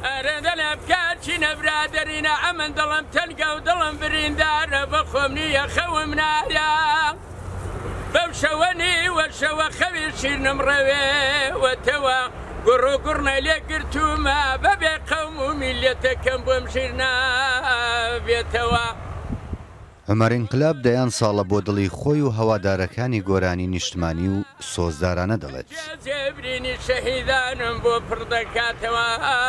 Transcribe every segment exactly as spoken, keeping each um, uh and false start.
ئەرەدەلە بکارچی نەبرادەرینە ئەمن دڵم تەلگە و دڵم بریندارە بەخۆم نییە خەوم نایە بەو شەوەنی وەشەوە خەوی شیرنم ڕەوێوەتەوە گوڕ و گوڕنە لێ گرتومە بەبێ قەوم و میلەتەکەم بۆم شیر نابێتەوە. عومەر ئینقلاب دەیان ساڵە بۆ دڵی خۆی و هەوادارەکانی گۆرانی نیشتمانی و سۆزدارانە دەڵێت. جێبرینی شەهیدانم بۆ پڕ دەکاتەوە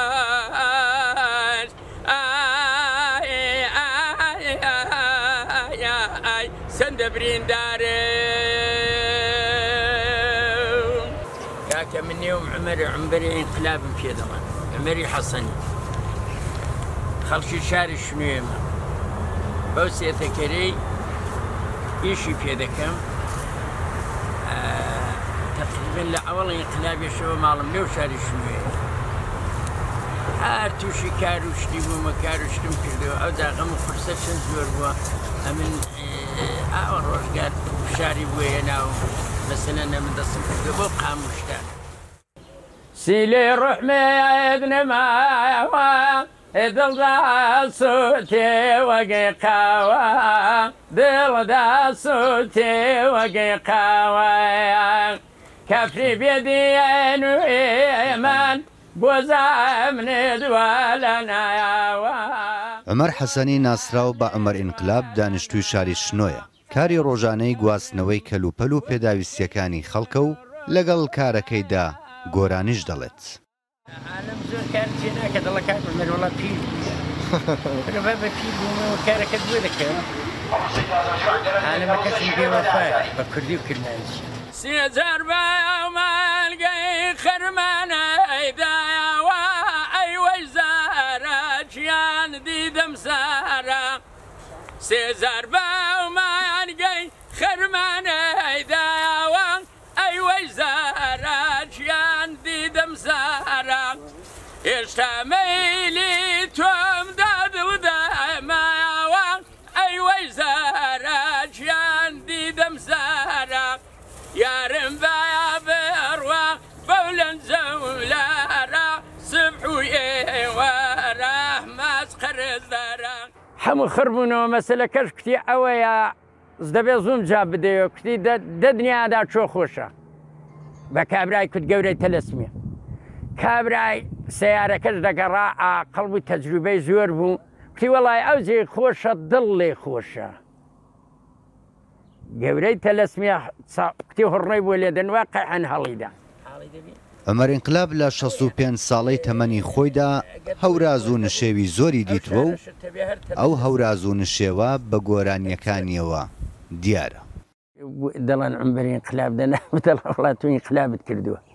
سندە بریندارێ کاکە من نێوم عومەری عومەری ئینقلابم پێ دەڵێن عومەری حەسەنی خەڵکی شاری شنوێمە بەو سێتەکەرەی ئیشی پێ دەکەم تقریبا لە ئەوڵی ئینقلابێشەوە ماڵم لێو شاری شنوێ هەر تووشی کار و شتی بوومە کار و شتم کردەوە ئەو داغەم و فرسە چەند زۆر بووە ئەمن ئەوە ڕۆژگار شاری بووە ناو مەسەلەن ئەمن دەستم کردەوە بۆ قاموشتان سیلێ ڕحمێد نەماوە دڵدا سووتێ وەگەی قاوە دڵدا سووتێ وەگەی قاوە کەفری بێدیێن و ئێمان بۆ زەمنێ دووە لە نایاوە. عومەر حەسەنی ناسراو بە عومەر ئینقلاب دانیشتووی شاری شنۆیە. کاری ڕۆژانەی گواستنەوەی کەلوپەل و پێداویستیەکانی خەڵکە و لەگەڵ کارەکەیدا گۆرانیش دەڵێت. عالم زۆر کاری پێ ناکە دەڵە کار عومەر وەڵا پیر بە بە پیر بوومەوە کارەکەت بۆ دەکەم عالەمەکەشم بێوەفایە بە کوردی و کرمانیش. سێجار بە مالگەی خەرمانەیداوە ئەیوەی زارە گیان دیدەم سارە سێجار بە مالگەی خەرمانەیداوە ئەیوەی زارە گیان دیدەم سارە هێشتا مەیلی تۆم دادڵداماوە ئەیوەی زارە گیان دیدەم سارە یارم بایا بڕوە بەولەن زەولارە سبح و ئێوارە ماس قەرزدارە هەموو خڕبوونەوە مەسەلەکەش کوتی ئەوەیە دەبێت زوم جا بدەیە کوتی دە دنیادا چۆ خۆشە بە کابرای کورد گەورەی تەلەسمیە کابرای سیارەکەش دەگەڕا ئاقڵ بوو تەجروبەی زۆر بوو کوتی وەڵای ئەو جێ خۆشە دڵ لێ خۆشە گەورەی تەلەسمیە کوتی هڕڕی بۆ لێدەن واقعەن هەڵیدا. عومەر ئینقلاب لە شەست و پێنج ساڵەی تەمەنی خۆیدا هەوراز و نشێوی زۆری دیتووە و ئەو هەوراز و نشێوە بە گۆرانیەکانیەوە دیارە. دەڵێن عومەری ئینقلاب دەنا دەڵێ وڵات تۆ ئینقلابت کردووە